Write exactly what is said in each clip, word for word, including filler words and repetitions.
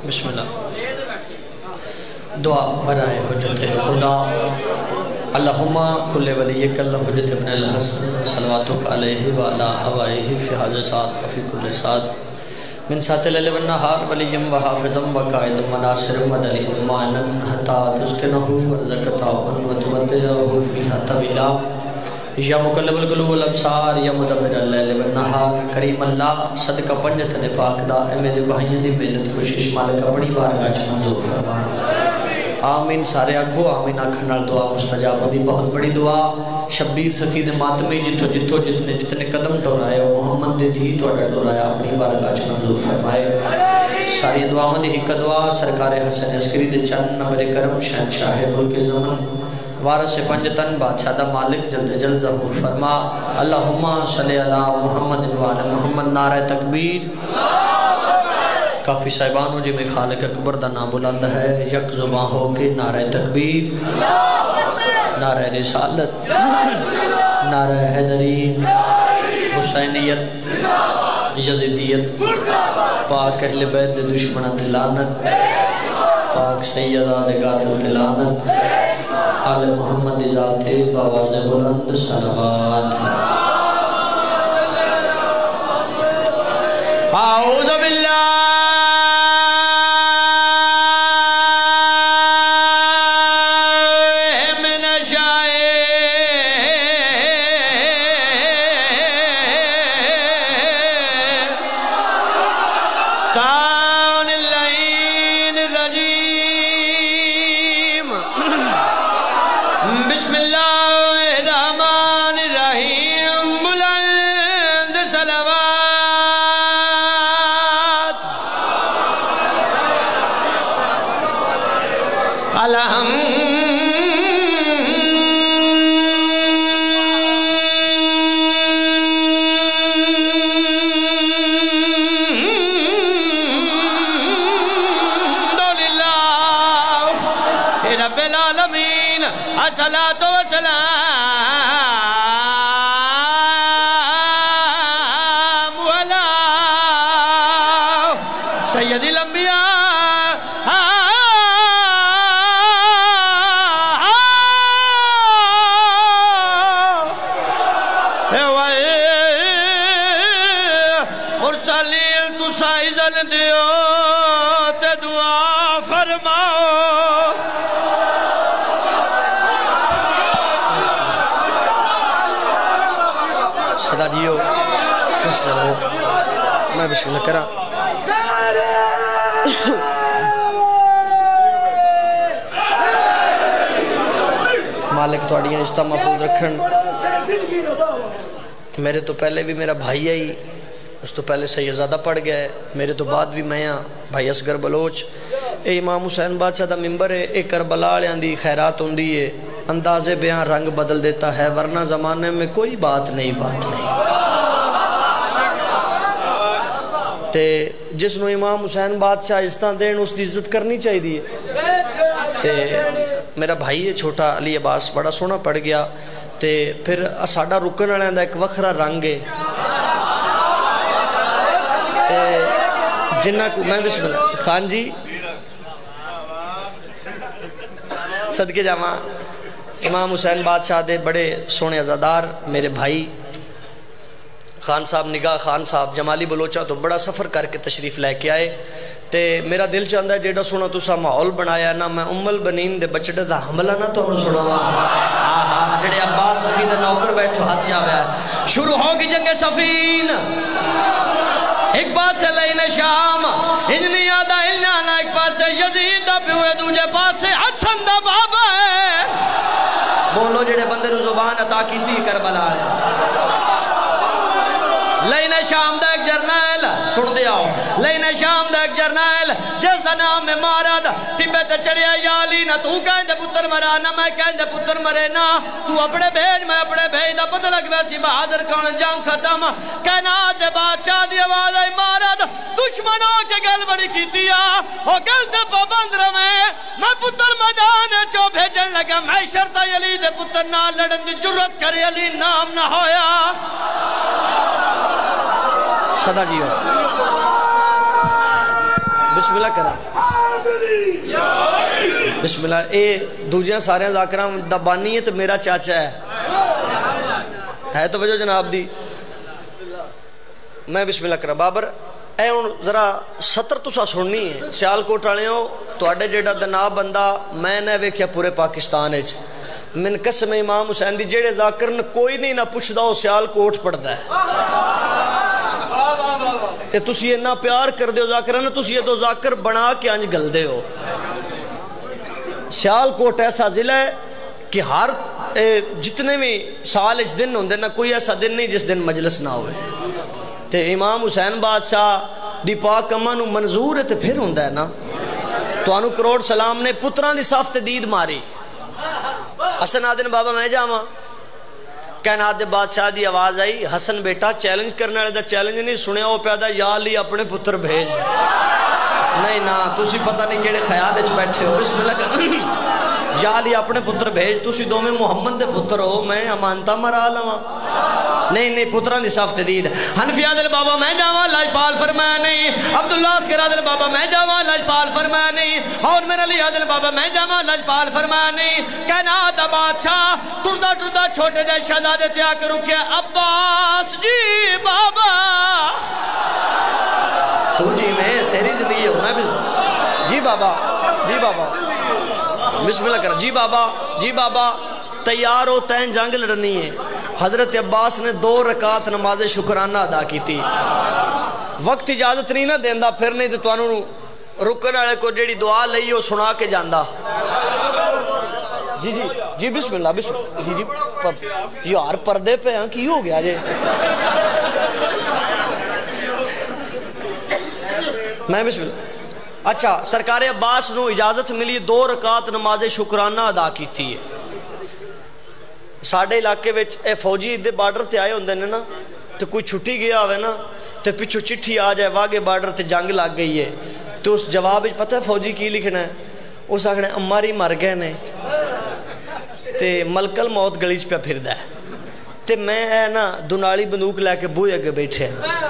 بسم اللہ. دعا برائے حجت خدا. اللہم کل ولیک الحجت ابن الحسن صلواتک علیہ وعلا آبائہ فی حاضر ساتھ وفی کل ساتھ من سات اللیل والنہار ولیم وحافظم وقائدم وناصرم ودلیم معنن حتی تسکنہو ورزقتاون وتمتعہو فیہا طویلا. یا مقلب القلوب والابصار یا مدبر اللیل والنہار. کریم اللہ صدقہ پنجت نے پاک دا اے میرے بھائیوں دی محنت کوشش مالک اپنی بارگاہ چ منظور فرمانا. آمین. سارے آکھو آمین. آکھن نال دعا مستجاب ہوندی. بہت بڑی دعا شبیر سخی دے ماتمی جتو جتو جتنے جتنے قدم ٹورائے محمد دے دی توڑا ٹورایا اپنی بارگاہ چ منظور فرمائے. ساری دعاؤں دی ایک دعا سرکار حسن عسکری دے چند نمبر کرم شہنشاہ ملک زمن وارث پنجتن بادشاہ دا مالک جلد جلد ظہور فرما. اللہم صلی علی محمد وعلی محمد. نعرہ تکبیر. کافی صاحبانوں جی میں خالق اکبر دا نام بلند ہے. یک زباں ہو کے نعرہ تکبیر، نعرہ رسالت، نعرہ حیدری، حسینیت، یزیدیت، پاک اہل بیت دے دشمنان تے لعنت، پاک سیدہ دے قاتل تے لعنت، آل محمد ذات باواز بلند صلوات. اعوذ باللہ الصلاة والسلام على سيد الأنبياء مرسلين تسائزن دیو تے دعا فرماؤ. صدا جیو مستر ہو. میں بسم اللہ کرا. مالک توڑیاں عزتہ محفوظ رکھن. میرے تو پہلے بھی میرا بھائی ہے، اس تو پہلے سیدزادہ پڑھ گیا ہے، میرے تو بعد بھی میں ہاں بھائی اصغر بلوچ. اے امام حسین بادشاہ دا ممبر ہے. اے کربلا والےاں دی خیرات ہوندی ہے. انداز بیان رنگ بدل دیتا ہے، ورنہ زمانے میں کوئی بات نہیں بات نہیں. تے جس نو امام حسین بادشاہ عزتاں دین اس دی عزت کرنی چاہیے. تے میرا بھائی ہے چھوٹا علی عباس بڑا سونا پڑ گیا. تے پھر ساڈا رکن والے دا ایک وکھرا رنگ ہے. تے جنہ کو میں بسم اللہ خان جی صدقے جاواں. امام حسین بادشاہ دے بڑے سونے عزادار میرے بھائی خان صاحب نگاہ خان صاحب جمالی بلوچہ تو بڑا سفر کر کے تشریف لے کے آئے. تے میرا دل چاہتا ہے جیڑا سونا تسا ماحول بنایا نا میں ام البنین دے بچڑے دا حملہ نہ تو انہوں سنوا. آہا جیڑے عباس سفی دے نوکر بیٹھو ہاتھ جاویا ہے. شروع ہوگی جنگ صفین. ایک پاس سے لین شام ہجنی آدھا ہلنانا، ایک پاس سے یزید دا پیوے دوجہ پاس سے حسن دا بابا ہے. بولو جڑے بندے نو زبان عطا کی تھی کربلا ہے. لین شام دا ایک جرنیل سن دیا ہو. لین شام دا ایک جرنیل جس دا نام میں مارا دا تیبے تے چڑیا یا علی نہ تو کہیں دے پتر مرا نہ میں کہیں دے پتر مرے نا. تو اپنے بھیج میں اپنے بھیج دا پتہ لگ ویسی بہادر کون جان ختم. کہنا دے بادشاہ دی آواز آئی مارا دا دشمنوں کے گل بڑی کی دیا او گل دے پابند رمے. میں پتر میدان چو بھیجن لگا میں شرطہ علی دے پتر نہ لڑن دی جرت کرے علی نام نہ ہویا. صدا جیو بسم اللہ اللہ کریں بسم اللہ اے دوجیاں سارے ذاکرام دبانی ہے تو میرا چاچا ہے ہے تو وجہ جناب دی میں بسم اللہ کریں بابر اے ان ذرا ستر تسا سننی ہے سیال کوٹ آنے ہو تو اڈے جیڑا دناب بندہ میں نے ویکھیا پورے پاکستان ہے من قسم امام حسین دی جیڑے ذاکر نے کوئی نہیں نہ پوچھ دا ہو سیال کوٹ پڑھدا ہے کہ تسی اتنا پیار کر دے ہو ذاکر نے تسی یہ تو ذاکر بنا کے انج گل دے ہو سیال کوٹ ایسا ضلع ہے کہ ہر جتنے بھی سال اس دن ہوندے نہ کوئی ایسا دن نہیں جس دن مجلس نہ ہوئے تے امام حسین بادشاہ دی پاک اماں نو منظور ہے تے پھر ہوندا ہے نا تو انو کروڑ سلام نے پتران دی صاف تدید ماری حسن آدن بابا میں جاواں کائنات دے بادشاہ دی آواز آئی حسن بیٹا چیلنج کرنے والے دا چیلنج نہیں سنیا وہ پیدا یا علی اپنے پتر بھیج نہیں نا تسی پتہ نہیں کیڑے خیال وچ بیٹھے ہو بسم اللہ کر یا علی اپنے پتر بھیج تسی دو میں محمد دے پتر ہو میں امانتا مرا لواں نہیں نہیں پتران دی صاف تدید حنفی آدل بابا میں جاواں لاجپال فرمایا نہیں عبداللہ اسکر آدل بابا میں جاواں لاجپال فرمایا نہیں اور میرا علی آدل بابا میں جاواں لاجپال فرمایا نہیں کائنات دا بادشاہ ٹردا ٹردا چھوٹے جے شہزادے تے آ کے رکیا عباس جی بابا تو جی میں تیری زندگی ہوں میں بھی جی بابا جی بابا بسم اللہ کر جی بابا جی بابا تیار ہو تین جنگ لڑنی ہے حضرت عباس نے دو رکعت نماز شکرانہ ادا کی تھی وقت اجازت نہیں نہ دیندا پھر نہیں تو تانوں رکن والے کو جیڑی دعا لئی وہ سنا کے جاندا جی جی جی بسم اللہ بسم جی جی یار پردے پہ ہیں کی ہو گیا جی میں بسم اللہ اچھا سرکار عباس نو اجازت ملی دو رکعت نماز شکرانہ ادا کی تھی ساڑھے علاقے وچ اے فوجی ادھے بارڈر تے آئے ہوندے نے نا تو کوئی چھٹی گیا ہوئے نا تو پچھو چٹھی آ جائے واگے بارڈر تے جنگ لگ گئی ہے تو اس جواب وچ پتہ ہے فوجی کی لکھنا ہے اس آکھنے اماری مر گئے نے تے ملکل موت گلیچ پہ پھر دا ہے تے میں اے نا دنالی بندوق لے کے بوئے اگے بیٹھے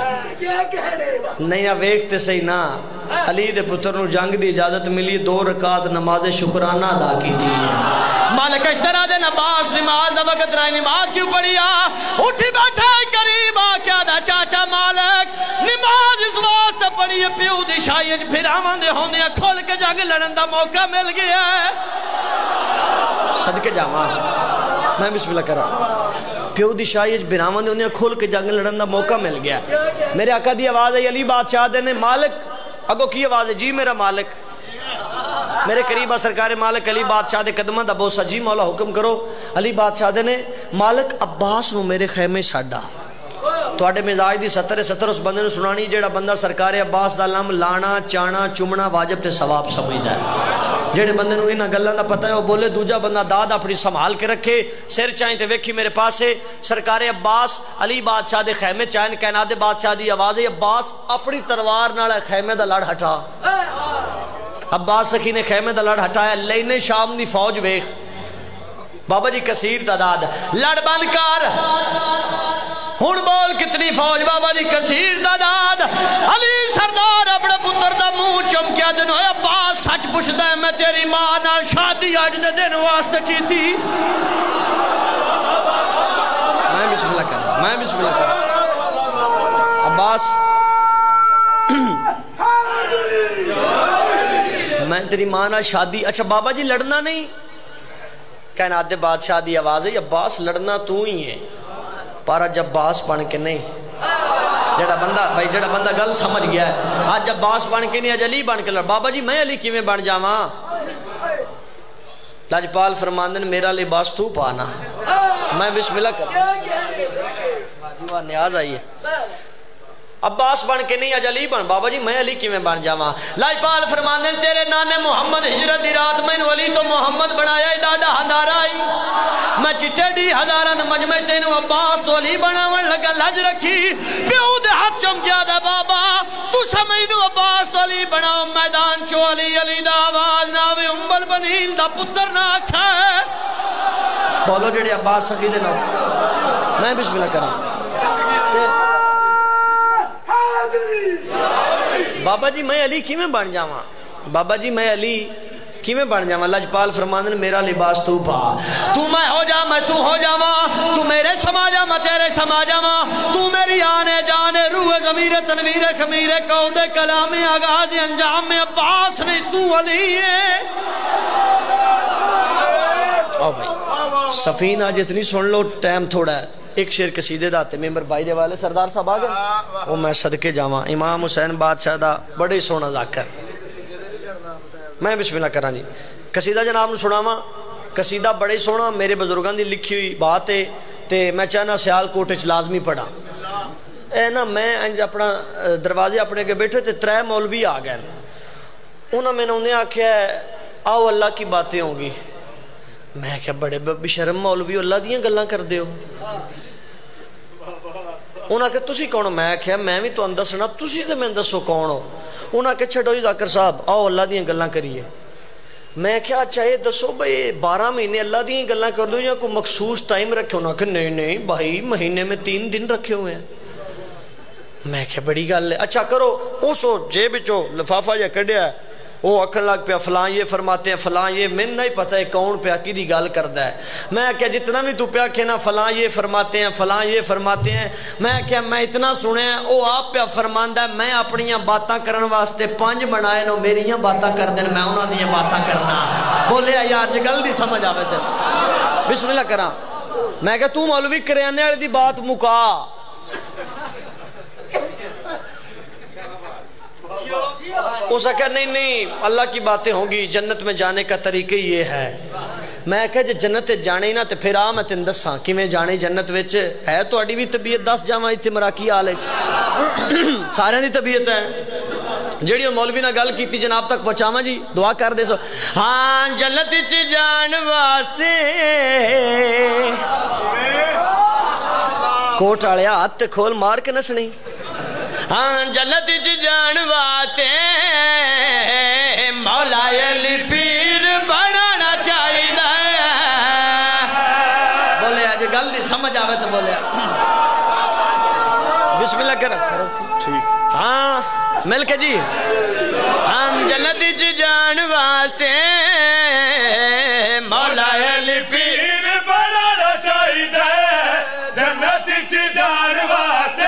نہیں ویکھتے صحیح نا علی دے پتر نو جنگ دی اجازت ملی دو رکعت نماز شکرانہ ادا کی تھی مالک اشترا دے نماز نماز دا وقت رائے نماز کیوں پڑھی آ اٹھی بیٹھا قریب آ کیا دا چاچا مالک نماز اس واسطے پڑھی ہے پیو دی شاید پھر آمان دے ہوندے کھول کے جنگ لڑن دا موقع مل گیا ہے صدقے جاواں میں بسم اللہ کرا پیو دی شاید بناون دے ہوندے کھول کے جنگ لڑن دا موقع مل گیا میرے آقا دی آواز ہے علی بادشاہ دے نے مالک اگو کی آواز ہے جی میرا مالک میرے قریبہ سرکار مالک علی بادشاہ دے قدمہ دا بوسا جی مولا حکم کرو علی بادشاہ دے نے مالک عباس نو میرے خیمے ساڑا تو آڑے مزاج دی ستر ستر اس بندے نے سنانی جیڑا بندہ سرکار عباس دا لم لانا چانا چمنا واجب تے ثواب سمجھدا ہے جیڑے بندے نو انہاں گلاں دا پتہ ہے وہ بولے دوجا بندہ داد اپنی سنبھال کے رکھے سر چاہیں تے ویکھی میرے پاس ہے سرکار عباس علی بادشاہ دے خیمے چاہیں کائنات دے بادشاہ دی آواز ہے عباس اپنی تلوار نال خیمے دا لڑ ہٹا عباس سخی نے خیمے دا لڑ ہٹایا لینے شام دی فوج ویکھ بابا جی کثیر تعداد لڑ بند کر ہن بول کتنی فوج بابا جی کثیر تعداد علی سردار اپنے پتر دا منہ چمکیا دن ہوئے عباس سچ پوچھدا ہے میں تیری ماں نال شادی اج دے دن واسطے کی تھی میں بسم اللہ کر میں بسم اللہ کر عباس میں تیری ماں نال شادی اچھا بابا جی لڑنا نہیں کائنات دے بادشاہ دی آواز ہے عباس لڑنا تو ہی ہے پارا جب باس بن کے نہیں جڑا بندہ بھائی جڑا بندہ گل سمجھ گیا ہے آج جب باس بن کے نہیں آج علی بن کے لڑ بابا جی میں علی کیویں بن جاواں لاجپال فرماندن میرا لباس تو پانا میں بسم اللہ کر نیاز آئی ہے عباس بن کے نہیں اج علی بن بابا جی میں علی کیویں بن جاواں لاجپال فرماندے تیرے نانے محمد ہجرت دی رات مینوں علی تو محمد بنایا ہے ڈاڈا ہزارا آئی میں چٹے ڈی ہزاراں دے مجمع تینوں عباس تو علی بناون لگا لج رکھی پیو دے ہاتھ چمکیا دا بابا تو سمجھنو عباس تو علی بناؤ میدان چو علی علی دا آواز ناوے ام البنین دا پتر نہ آکھا ہے بولو جڑے عباس سخی دے نو میں بسم اللہ کراں بابا جی میں علی کی میں بن جاواں بابا جی میں علی کی میں بن جاواں لجپال فرماندن میرا لباس تو پا تو میں ہو جا میں تو ہو جاواں تو میرے سما جا میں تیرے سما جاواں تو میری آنے جانے روح ضمیر تنویر خمیر قود کلام آغاز انجام میں عباس نہیں تو علی ہے او بھائی سفینہ جتنی سن لو ٹائم تھوڑا ہے ایک شیر قصیدے دا تے ممبر بھائی دے والے سردار صاحب آ گئے وہ میں صدقے جاواں امام حسین بادشاہ دا بڑے سونا ذاکر میں بسم اللہ کراں جی قصیدہ جناب نو سناواں قصیدہ بڑے سونا میرے بزرگاں دی لکھی ہوئی بات ہے تے میں چاہنا سیال کوٹ وچ لازمی پڑھا اے نا میں انج اپنا دروازے اپنے کے بیٹھے تے ترے مولوی آ گئے انہاں میں نے آکھیا آؤ اللہ کی باتیں ہوں گی میں کیا بڑے بشرم مولوی اللہ دیاں گلاں کر دیو انہاں کہ تسی کون ہو میں کیا میں بھی تو اندسنا تسی تے میں دسو کون ہو انہاں کہ چھڑو جی ذاکر صاحب آؤ اللہ دیاں گلاں کریے میں کیا چاہے دسو بھئی بارہ مہینے اللہ دیاں گلاں کر دو یا کوئی مخصوص ٹائم رکھے ہونا کہ نہیں نہیں بھائی مہینے میں تین دن رکھے ہوئے ہیں میں کیا بڑی گل ہے اچھا کرو اوسو جیب وچوں لفافہ جا کڈیا ہے وہ اکھن لگ پیا فلاں یہ فرماتے ہیں فلاں یہ میں نہیں پتہ ہے کون پیا کی دی گال کردا ہے میں کیا جتنا بھی تو پیا کہنا فلاں یہ فرماتے ہیں فلاں یہ فرماتے ہیں میں کیا میں اتنا سنے ہیں وہ آپ پیا فرماندا ہے میں اپنیاں باتاں کرن واسطے پانچ بنائے نو میریاں باتاں کر دین میں انہاں دیاں باتاں کرنا بولے یار جے گل دی سمجھ آوے تے بسم اللہ کراں میں کیا تو مولوی کریانے والی دی بات مکا اس نے کہا نہیں نہیں اللہ کی باتیں ہوں گی جنت میں جانے کا طریقہ یہ ہے میں کہا جے جنت جانے ہی نا تے پھر آ میں تین دساں کہ میں جانے جنت وچ ہے تو اڑی بھی طبیعت دس جاواں ایتھے مراکی حال وچ سارے دی طبیعت ہے جڑی مولوی نے گل کیتی جناب تک پہنچاواں جی دعا کر دے سو ہاں جنت وچ جان واسطے کوٹ والیا ہاتھ کھول مار کے نسنی ہاں جنت وچ جان واسطے مولا علی پیر بنانا چاہیدا بولے اج گل دی سمجھ آوے تے بولے بسم اللہ کر ہاں مل کے جی ہم جنت وچ جان واسطے مولا علی پیر بنانا چاہیدا جنت وچ جان واسطے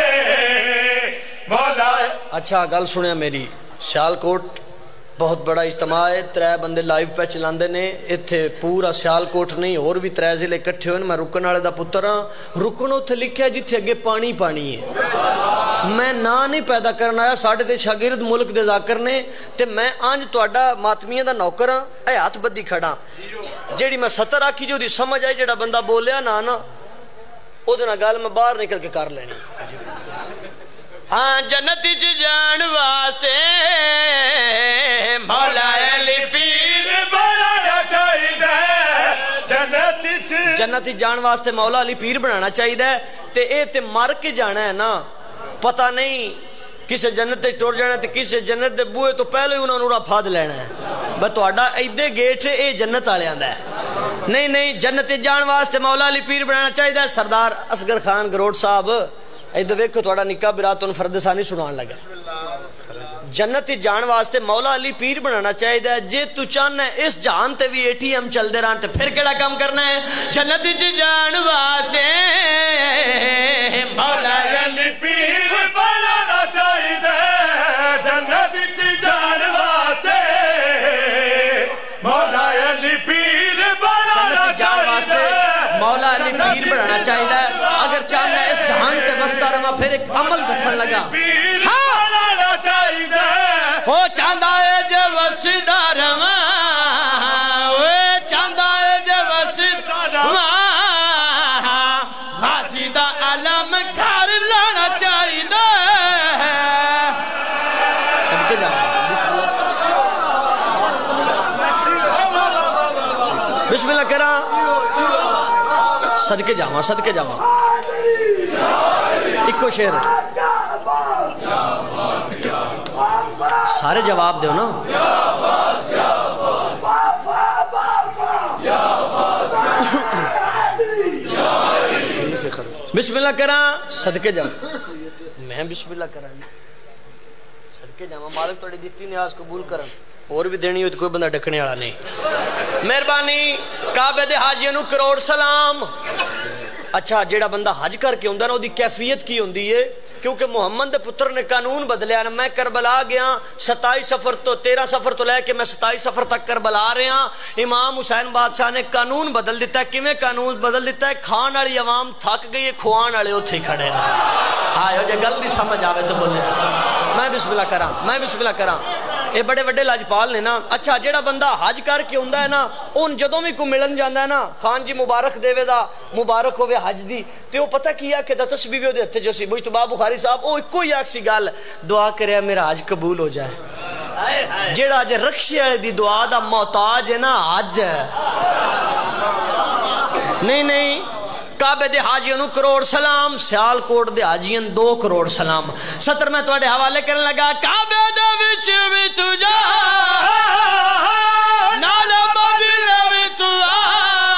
اچھا گل سنیا میری سیال کوٹ بہت بڑا اجتماع ہے ترے بندے لائیو پہ چلاندے نے ایتھے پورا سیال کوٹ نہیں اور بھی ترے ضلع اکٹھے ہوئے میں رکن والے دا پتر ہاں رکن اوتھے لکھیا جتھے اگے پانی پانی ہے میں نا نہیں پیدا کرنا آیا ساڈے تے شاگرد ملک دے ذاکر نے تے میں انج تہاڈا ماتمیاں دا نوکر ہاں اے ہاتھ بدی کھڑا جیڑی میں ستر آکھی جو دی سمجھ آئی جیڑا بندہ بولیا نا نا او دے نال گل میں باہر نکل کے کر لینی ہاں جنت وچ جان واسطے مولا علی پیر بنانا چاہیدا جنت وچ جنت وچ جان واسطے مولا علی پیر بنانا چاہیدا تے اے تے مر کے جانا ہے نا پتہ نہیں کسے جنت وچ ٹر جانا تے کسے جنت دے بوئے تو پہلے انہاں نوں پھاد لینا ہے بس تہاڈا ایدے گیٹ اے جنت والیاں دا ہے نہیں نہیں جنت وچ جان واسطے مولا علی پیر بنانا چاہیدا سردار اصغر خان گروڑ صاحب ادھر ویکھو تھوڑا نکاح برات ان فرد ثانی سنان لگا جنت جان واسطے مولا علی پیر بنانا چاہیے ہے جے تو چاہنا ہے اس جہان تے بھی اے ٹی ایم چل دے رہا تے پھر کیڑا کام کرنا ہے جنت جان واسطے مولا علی پیر بنانا چاہیے جنت جان واسطے مولا علی پیر بنانا چاہیے مولا علی پیر بنانا چاہیے اگر چاہنا ہے اس جہان تے وستا رہا پھر ایک عمل دسن لگا ہو چاہتا ہے جو وسدا رہا چاہتا ہے جو وسدا رہا غازی دا علم گھر لانا چاہیے بسم اللہ کرا صدقے جاواں صدقے جاواں ایکو شیر سارے جواب دیو نا بسم اللہ کرا صدقے جاواں میں بسم اللہ کرا صدقے جاواں مالک تہاڈی دتی نیاز قبول کرن اور بھی دینی ہوئی تو کوئی بندہ ڈکنے والا نہیں مہربانی کعبے دے حاجیاں نو کروڑ سلام اچھا جیڑا بندہ حج کر کے ہوندا نا او دی کیفیت کی ہوندی ہے کیونکہ محمد دے پتر نے قانون بدلیا نا میں کربلا گیا ستائیس سفر تو تیرہ سفر تو لے کے میں ستائیس سفر تک کربلا رہا امام حسین بادشاہ نے قانون بدل دیتا ہے کیویں قانون بدل دیتا ہے کھان والی عوام تھک گئی ہے کھوان والے اوتھے کھڑے ہیں آئے جے گل دی سمجھ آوے تو بولے میں بسم اللہ کراں میں بسم اللہ کراں اے بڑے بڑے لاجپال نے نا اچھا جیڑا بندہ حج کر کے ہوندا ہے نا اون جدوں بھی کو ملن جاندا ہے نا خان جی مبارک دیوے دا مبارک ہوے حج دی تے او پتہ کیا کہ دا تسبیح وی او دے ہتھ جو سی مجتبی بخاری صاحب او اکو ہی ایک سی گل دعا کرے میرا حج قبول ہو جائے جیڑا اج رکشے والے دی دعا دا محتاج ہے نا حج نہیں نہیں کعبے دے حاجیاں نو کروڑ سلام سیال کوٹ دے حاجیاں دو کروڑ سلام ستر میں تواڈے حوالے کرن لگا کعبے دے وچ وی تجھے